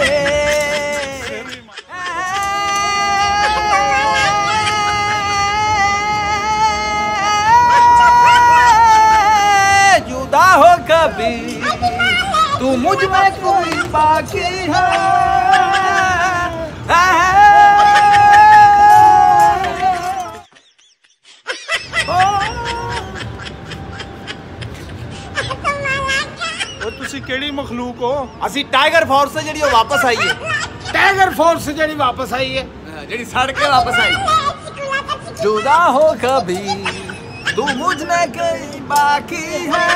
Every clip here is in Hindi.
जुदा हो कभी तू मुझ में कोई बाकी है। तुसी केड़ी मखलूक हो? असी टाइगर फोर्स जेड़ी वापस आई है। टाइगर फोर्स जेड़ी वापस आई है, जेड़ी सड़ के वापस आई। जुदा हो कभी तू मुझ में कहीं बाकी है।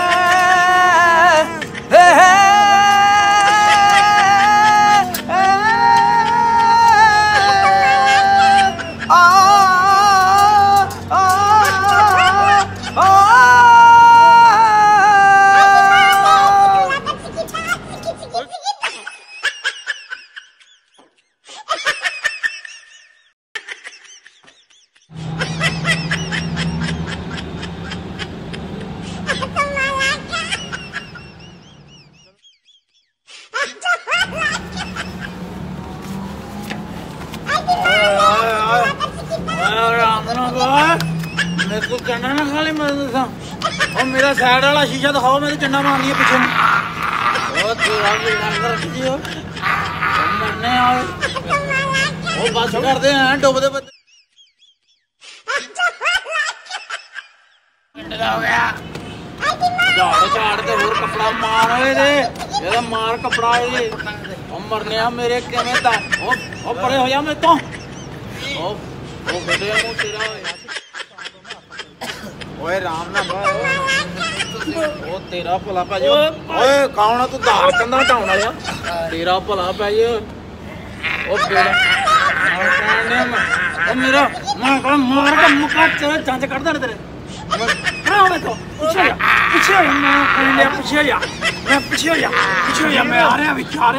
मेरे को चंडा ना खा ले। मैं और मेरा साइड वाला शीशा दिखाओ, मैं तो चंडा मारनी है पीछे। मरने आए वो बस करते हैं डुबदे बंदे। हो गया झाड़ ते होर कपड़ा मार ये मार कपड़ा ये मरने मेरे किवें ता ओ परे हो जा मेरे तो ओ बेटे मुंह तेरा ओए राम ना ओ तेरा भला पै जा। ओए कौन है तू? धार कंधा हटाउण वाला तेरा भला पै जा। ओ बेड़ा ओ मेरा मैं मार के मुका तेरा जंज कढदा तेरे। पीछे मैं आ रहा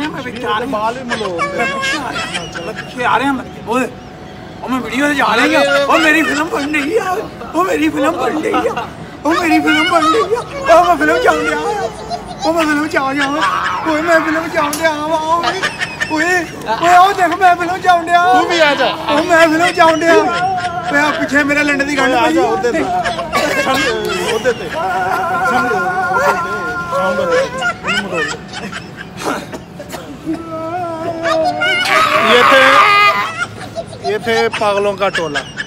मैं वीडियो से जा रही हूँ। और मेरी फिल्म बन रही है, वो मेरी फिल्म बन रही है, वो मेरी फिल्म बन रही है। और मैं फिल्म चाहूँ मैं फिल्म चाहूँ ओए मैं फिल्म चाहूँ ओए आओ देखो मैं फिल्म चाहूँ तू भी आ जा। मैं फिल्म चाहूँ मैं पीछे मेरे लंडे की गंढ पई ये थे पागलों का टोला।